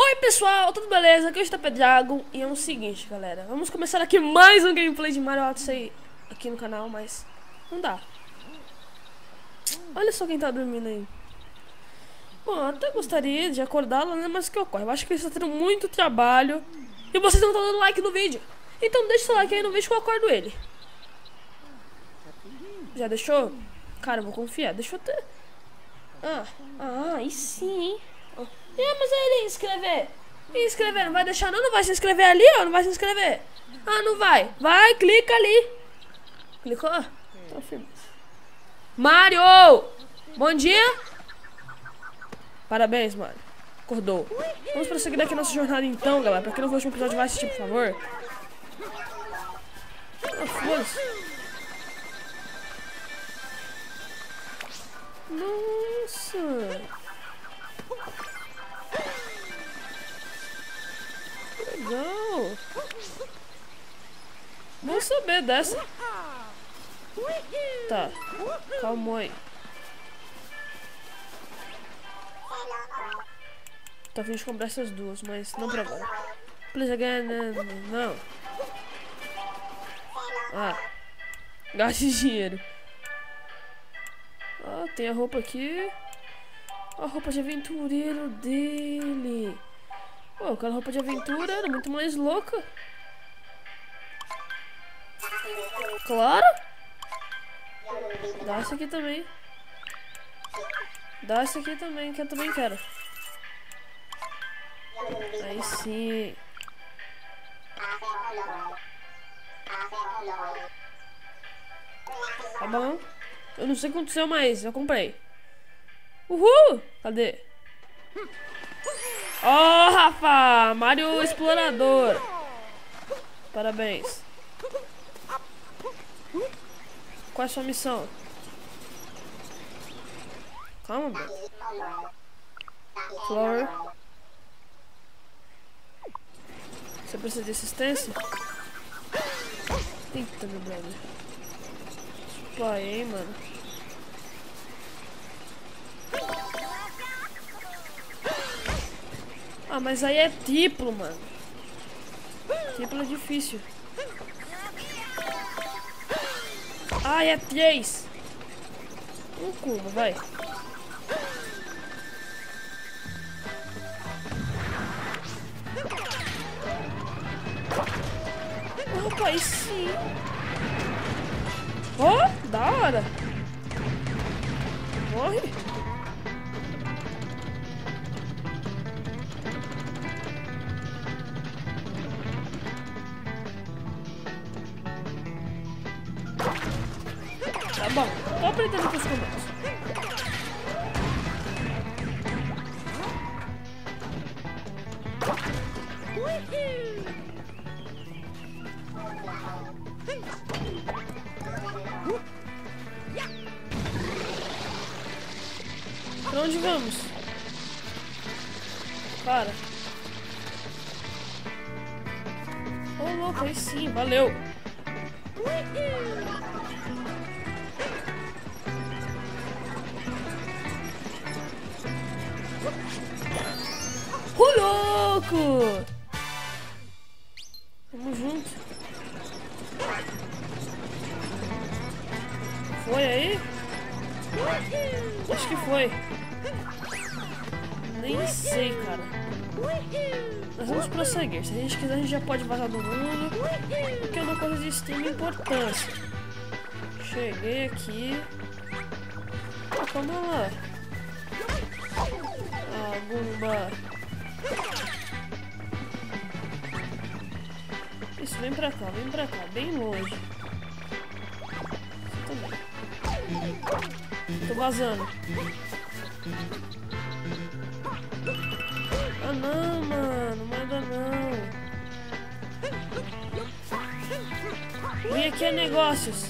Oi pessoal, tudo beleza? Aqui é o Tapé Dragon e é o seguinte, galera. Vamos começar aqui mais um gameplay de Mario Odyssey aqui no canal, mas não dá. Olha só quem tá dormindo aí. Bom, eu até gostaria de acordá-la, né? Mas o que ocorre? Eu acho que ele está tendo muito trabalho e vocês não estão dando like no vídeo. Então deixa seu like aí no vídeo que eu acordo ele. Já deixou? Cara, eu vou confiar. Deixa eu ter... aí sim, hein? Mas ele ia inscrever. Não vai deixar não? Não vai se inscrever ali, ó? Não vai se inscrever? Ah, não vai. Vai, clica ali. Clicou? Tá firme. Mario! Bom dia! Parabéns, Mario. Acordou. Vamos prosseguir daqui nossa jornada então, galera. Pra quem não viu o último episódio, vai assistir, por favor. Foda-se. Nossa. Legal. Vou saber dessa. Tá. Calma aí. Tá a fim de comprar essas duas, mas não pra agora. Please again. Não. Gaste dinheiro. Tem a roupa aqui. A roupa de aventureiro dele. Pô, aquela roupa de aventura era muito mais louca. Claro. Dá essa aqui também. Dá essa aqui também, que eu também quero. Aí sim. Tá bom. Eu não sei o que aconteceu, mas eu comprei. Uhul! Cadê? Oh, Rafa! Mario Explorador. Parabéns. Qual é a sua missão? Calma, bro. Flower. Você precisa de assistência? Eita, meu brother. Pai, hein, mano. Mas aí é triplo, mano. Triplo é difícil. É 3. Um cubo, vai. Opa, aí sim. Da hora. Morre. Tá bom, tô aprendendo com os comandos. Pra onde vamos? Cara. Louco, aí sim, valeu. Louco! Vamos junto. Foi aí? Acho que foi. Nem sei, cara. Nós vamos prosseguir. Se a gente quiser, a gente já pode vazar do mundo. Porque é uma coisa de extrema importância. Cheguei aqui. Calma lá. Gumba. Isso, vem pra cá, bem longe. Você também. Tô vazando. Não, mano, manda não. Vem aqui a negócios.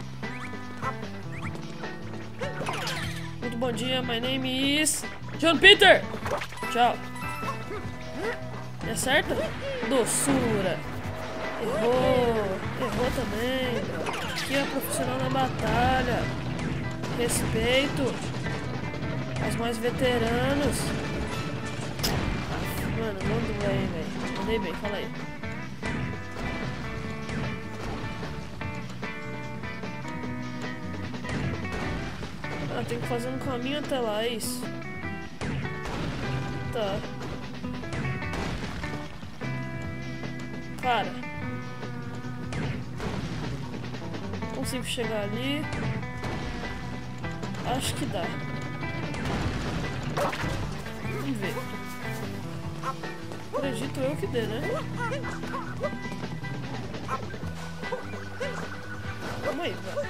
Muito bom dia, my name is John Peter. Tchau. É certo? Doçura. Errou também, bro. Aqui é profissional na batalha. Respeito aos mais veteranos. Mano, mandou bem, velho. Mandei bem, fala aí. Ah, tem que fazer um caminho até lá, é isso? Tá. Cara. Consigo chegar ali. Acho que dá. Vamos ver. Acredito eu que dê, né? Calma aí, velho.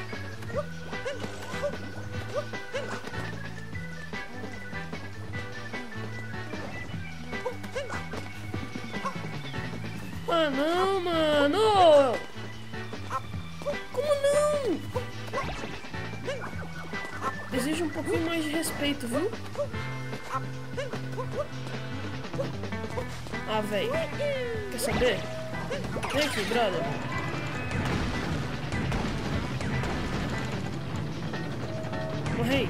Ah, não, mano! Como não? Exige um pouquinho mais de respeito, viu? Ah, velho. Quer saber? Vem aqui, brother. Morrei.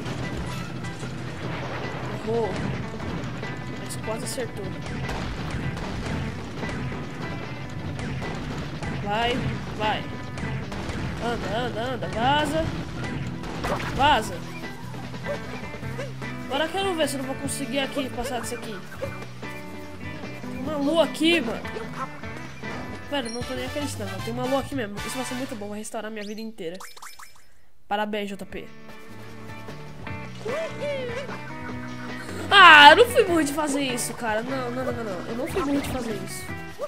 Errou. Mas quase acertou. Vai, vai. Anda, anda, anda. Vaza. Vaza. Agora eu quero ver se eu não vou conseguir aqui passar disso aqui. Tem uma lua aqui, mano. Pera, não tô nem acreditando. Tem uma lua aqui mesmo. Isso vai ser muito bom. Vai restaurar minha vida inteira. Parabéns, JP. Ah, eu não fui burro de fazer isso, cara. Não, não, não, não, não. Eu não fui burro de fazer isso.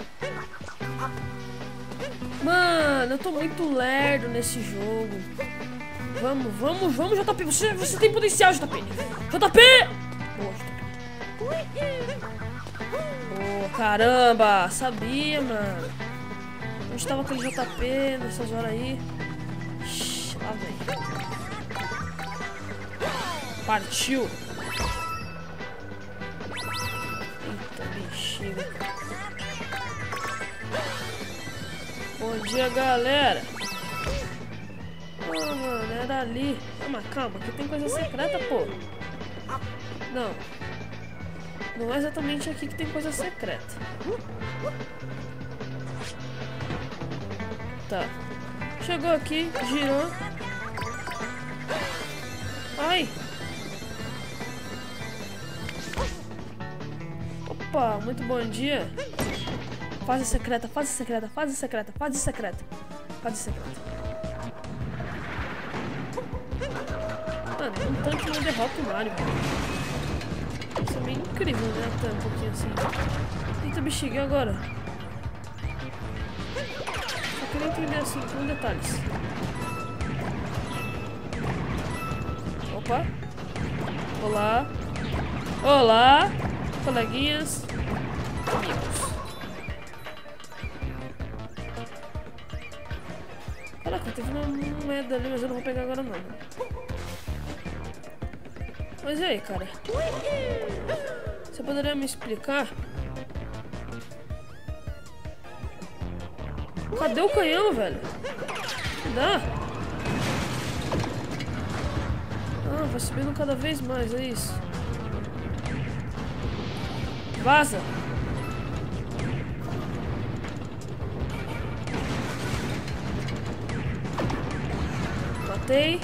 Mano, eu tô muito lerdo nesse jogo. Vamos, vamos, vamos, JP. Você tem potencial, JP. JP! Boa, JP. Boa, caramba. Sabia, mano. Onde tava aquele JP nessas horas aí? Lá vem. Partiu. Eita, bexiga. Bom dia, galera. Ah, mano, era ali. Ah, mas calma, aqui tem coisa secreta, pô. Não. Não é exatamente aqui que tem coisa secreta. Tá. Chegou aqui, girou. Ai. Opa, muito bom dia. Fase secreta, fase secreta, fase secreta, fase secreta. Fase secreta. Mano, um tanque não derrota o Mario. Isso é meio incrível, né? Até um pouquinho assim. Eita, bexiga, e agora? Só queria entender assim, com detalhes. Opa. Olá. Olá, coleguinhas. Amigos. Caraca, teve uma moeda ali, mas eu não vou pegar agora não. Mas e aí, cara? Você poderia me explicar? Cadê o canhão, velho? Dá? Ah, vai subindo cada vez mais, é isso. Vaza! Matei.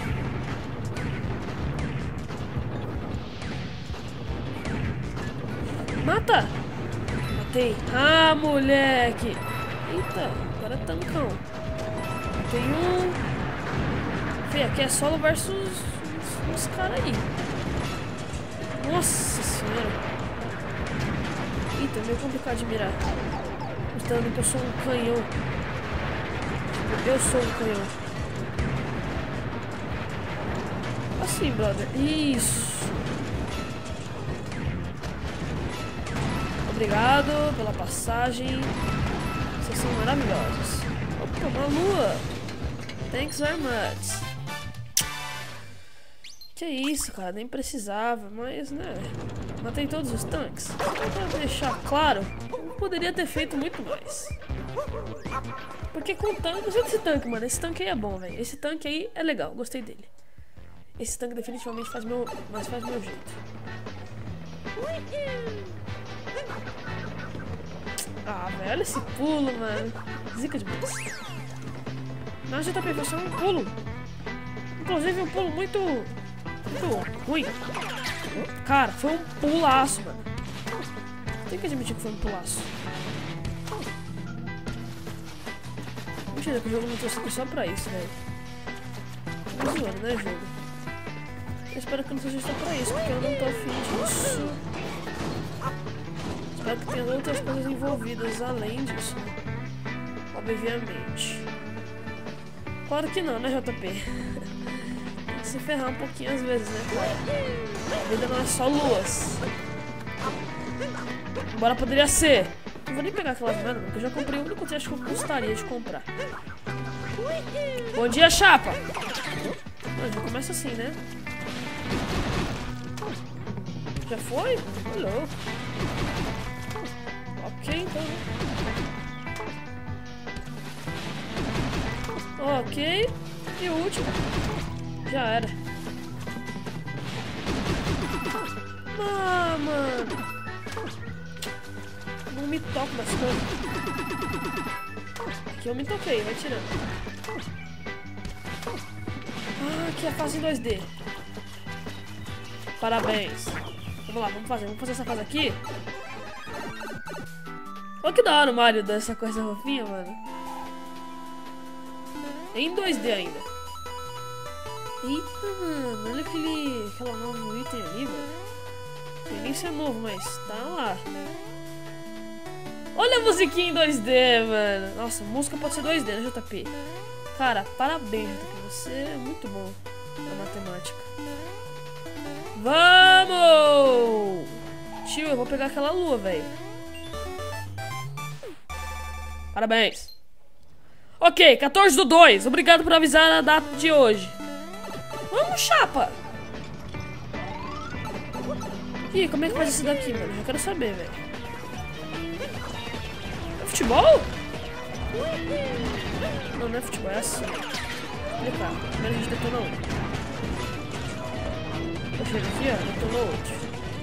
Mata! Matei. Ah, moleque! Eita, agora é tancão. Tem um... Fê, aqui é solo versus uns caras aí. Nossa senhora. Eita, é meio complicado de mirar. Mostrando que eu sou um canhão. Tipo, eu sou um canhão. Assim, brother. Isso. Obrigado pela passagem. Vocês são maravilhosos. Opa, uma lua. Thanks very much. Que isso, cara. Nem precisava, mas, né... Matei todos os tanques. Só pra deixar claro, eu poderia ter feito muito mais. Porque com tanque... Gostei desse tanque, mano. Esse tanque aí é bom, velho. Esse tanque aí é legal. Gostei dele. Esse tanque definitivamente faz meu jeito. Ah, velho, olha esse pulo, mano. Zica demais. Não, já tá foi só um pulo. Inclusive, um pulo muito ruim. Cara, foi um pulaço, mano. Tem que admitir que foi um pulaço. Mentira, que o jogo não trouxe aqui só pra isso, velho. Tô zoando, né, jogo? Eu espero que não seja só pra isso, porque eu não tô afim disso. Espero que tenha outras coisas envolvidas além disso, né? Obviamente. Claro que não, né, JP? Tem que se ferrar um pouquinho às vezes, né, cara? A vida não é só luas. Embora poderia ser. Não vou nem pegar aquelas merda, porque eu já comprei o único trecho que eu gostaria de comprar. Bom dia, chapa! Mas já começa assim, né? Já foi? Alô. Ok, então. Ok. E o último. Já era. Ah, mano. Não me toco nas coisas. Aqui eu me toquei, vai tirando. Ah, aqui é a fase em 2D. Parabéns. Vamos lá, vamos fazer essa fase aqui. Olha que da hora o Mario dessa coisa roupinha, mano. Em 2D ainda. Eita, mano, olha aquela novo item ali, velho. Não sei nem se é novo, mas tá lá. Olha a musiquinha em 2D, mano. Nossa, música pode ser 2D, né, JP? Cara, parabéns, JP. Você é muito bom na matemática. Vamos! Tio, eu vou pegar aquela lua, velho. Parabéns. Ok, 14/2. Obrigado por avisar a data de hoje. Vamos, chapa! Ih, como é que faz isso daqui, mano? Já quero saber, velho. É futebol? Não, não é futebol, é assim. Vem cá, primeiro a gente detona um. Eu chego aqui, ó, detonou outro.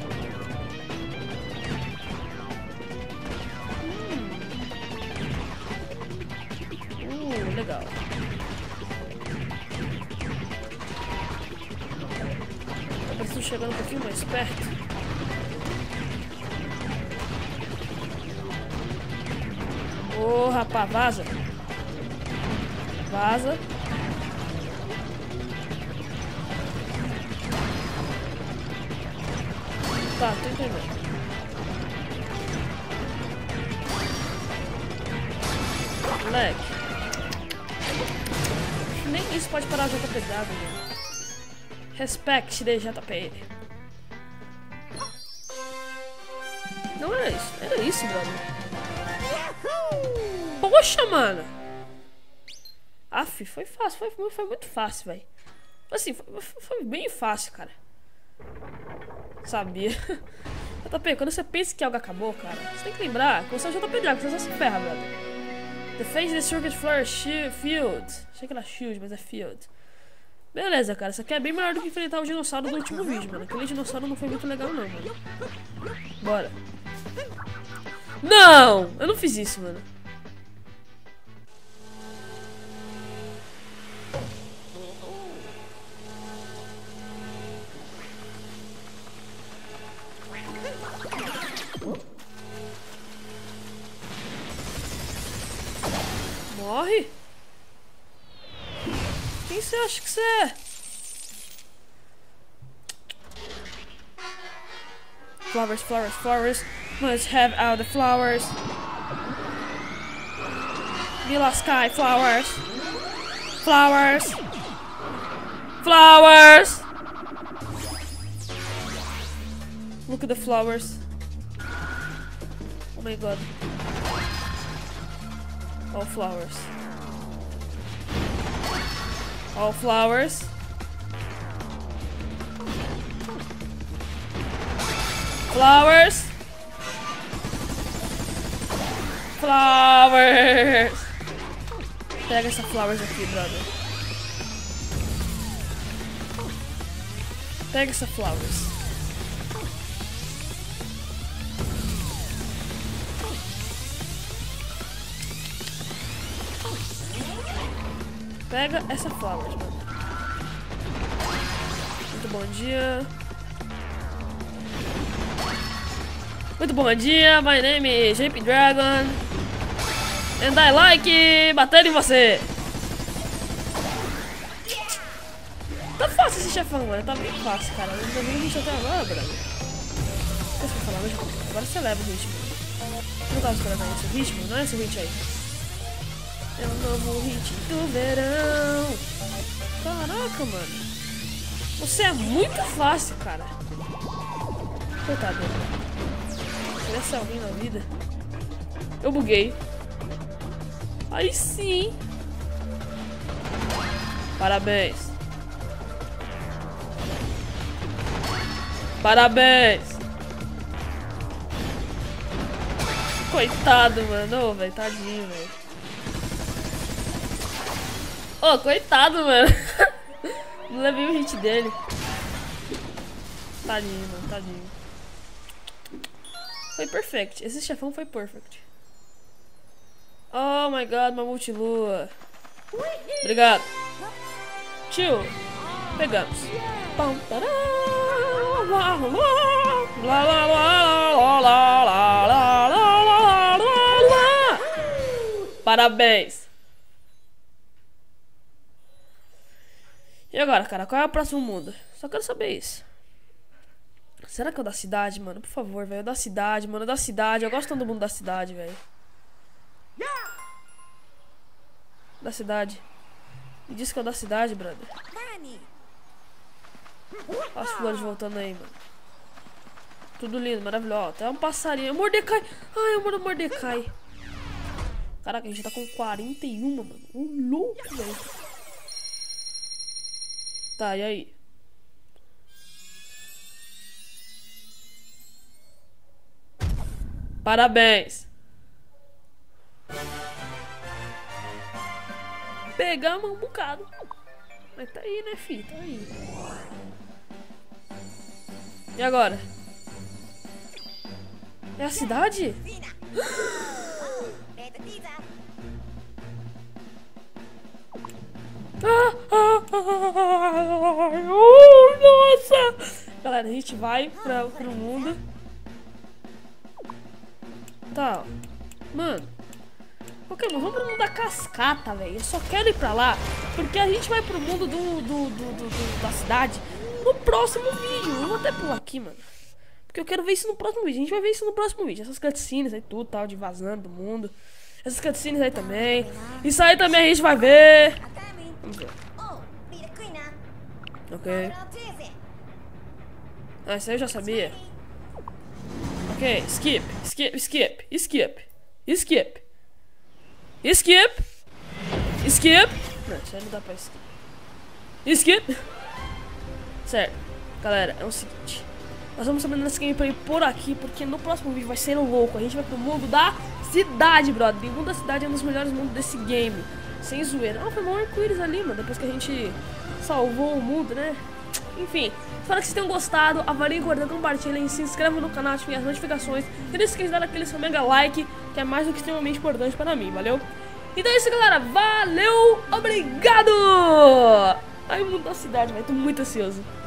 Legal. Eu preciso chegar um pouquinho mais perto. Ô, rapaz, vaza. Vaza. Tá, tô entendendo. Moleque. Nem isso pode parar o JP d'água, né? Respect the JP. Não era isso. Era isso, brother. Poxa, mano. Aff, foi fácil. Foi muito fácil, velho. Assim, foi bem fácil, cara. Sabia. JP, quando você pensa que algo acabou, cara, você tem que lembrar que você é o JP d'água, você só se ferra, brother. Defend the Circuit Floor Field. Achei que era Shield, mas é Field. Beleza, cara. Isso aqui é bem melhor do que enfrentar o dinossauro do último vídeo, mano. Aquele dinossauro não foi muito legal, não, mano. Bora. Não! Eu não fiz isso, mano. Morre? Quem você acha que você é? Flowers, flowers, flowers. Must have all the flowers. Mila Sky, flowers. Flowers. Flowers. Look at the flowers. Oh my god. All flowers. All flowers. Flowers. Flowers. Pega essa flowers aqui, brother. Pega essa flowers. pega essa flowers, mano. Muito bom dia. Muito bom dia, my name is JP Dragon. And I like bater em você. Tá fácil esse chefão, mano. Tá bem fácil, cara. Eu não tô nem hit até agora, brother. O que você vai falar hoje? Agora você leva o ritmo. Não tava esperando esse ritmo? Não é esse hit aí. É o novo hit do verão. Caraca, mano. Você é muito fácil, cara. Coitado dele. Cresce alguém na vida. Eu buguei. Aí sim. Parabéns. Parabéns. Coitado, mano. Ô, velho, tadinho, velho. Ô, coitado, mano. Não levei o hit dele. Tadinho, mano, tadinho. Foi perfect. Esse chefão foi perfect. Oh my god, uma multilua. Obrigado. Tio. Pegamos. Pam, tará, lá, lá, lá, lá, lá, lá, lá, lá, lá. Parabéns. E agora, cara, qual é o próximo mundo? Só quero saber isso. Será que é o da cidade, mano? Por favor, velho. É da cidade, mano. É da cidade. Eu gosto de todo mundo da cidade, velho. Da cidade. Me diz que é o da cidade, brother. Olha as flores voltando aí, mano. Tudo lindo, maravilhoso. Ó, até um passarinho. Mordecai. Ai, eu moro Mordecai. Caraca, a gente tá com 41, mano. Louco, velho. Tá, e aí? Parabéns. Pegamos um bocado. Mas tá aí, né, filho? Tá aí. E agora? É a cidade? Oh, nossa! Galera, a gente vai pro mundo. Tá, ó. Mano. Ok, mas vamos pro mundo da cascata, velho. Eu só quero ir pra lá porque a gente vai pro mundo da cidade no próximo vídeo. Eu vou até pular aqui, mano. Porque eu quero ver isso no próximo vídeo. A gente vai ver isso no próximo vídeo. Essas cutscenes aí, tudo, tal, de vazando do mundo. Essas cutscenes aí também. Isso aí também a gente vai ver. Vamos ver. Ok. Ah, isso aí eu já sabia. Ok, skip. Não, isso aí não dá pra skip. Skip. Certo. Galera, é o seguinte. Nós vamos terminar esse gameplay por aqui, porque no próximo vídeo vai ser louco. A gente vai pro mundo da cidade, brother. O mundo da cidade é um dos melhores mundos desse game. Sem zoeira. Ah, foi um arco-íris ali, mano. Depois que a gente salvou o mundo, né? Enfim, espero que vocês tenham gostado. Avaliem, curtam, compartilhem, se inscrevam no canal, ativem as notificações. E não esqueça de dar aquele seu mega like, que é mais do que extremamente importante para mim, valeu? Então é isso, galera. Valeu, obrigado! Ai, o mundo da cidade, velho. Tô muito ansioso.